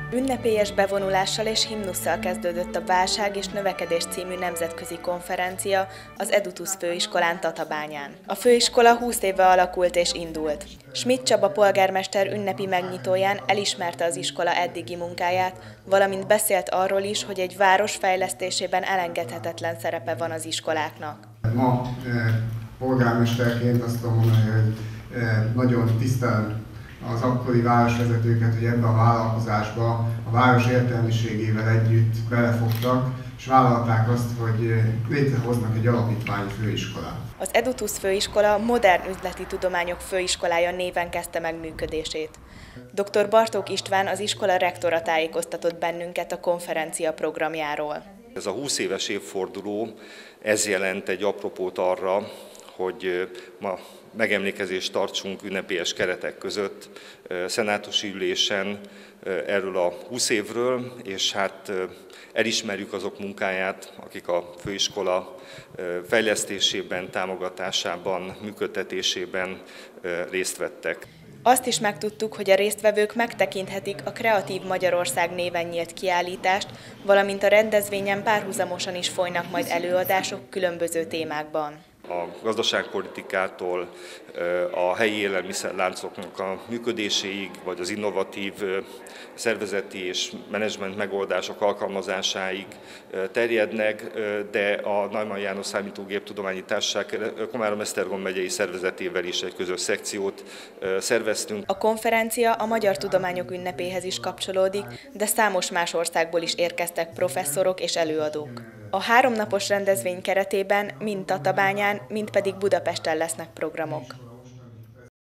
Ünnepélyes bevonulással és himnusszal kezdődött a Válság és Növekedés című nemzetközi konferencia az Edutusz főiskolán Tatabányán. A főiskola 20 éve alakult és indult. Schmidt Csaba polgármester ünnepi megnyitóján elismerte az iskola eddigi munkáját, valamint beszélt arról is, hogy egy város fejlesztésében elengedhetetlen szerepe van az iskoláknak. Ma polgármesterként azt tudom mondani, hogy nagyon tisztelem az akkori városvezetőket, hogy ebbe a vállalkozásba a város értelmiségével együtt belefogtak, és vállalták azt, hogy létrehoznak egy alapítványi főiskolát. Az Edutusz főiskola modern üzleti tudományok főiskolája néven kezdte meg működését. Dr. Bartók István, az iskola rektora tájékoztatott bennünket a konferencia programjáról. Ez a 20 éves évforduló, ez jelent egy apropót arra, hogy ma megemlékezést tartsunk ünnepélyes keretek között szenátusi ülésen erről a 20 évről, és hát elismerjük azok munkáját, akik a főiskola fejlesztésében, támogatásában, működtetésében részt vettek. Azt is megtudtuk, hogy a résztvevők megtekinthetik a Kreatív Magyarország néven nyílt kiállítást, valamint a rendezvényen párhuzamosan is folynak majd előadások különböző témákban. A gazdaságpolitikától a helyi élelmiszerláncoknak a működéséig, vagy az innovatív szervezeti és menedzsment megoldások alkalmazásáig terjednek, de a Neumann János Számítógéptudományi Társaság Komárom-Esztergom megyei szervezetével is egy közös szekciót szerveztünk. A konferencia a Magyar Tudományok Ünnepéhez is kapcsolódik, de számos más országból is érkeztek professzorok és előadók. A 3 napos rendezvény keretében mind Tatabányán, mind pedig Budapesten lesznek programok.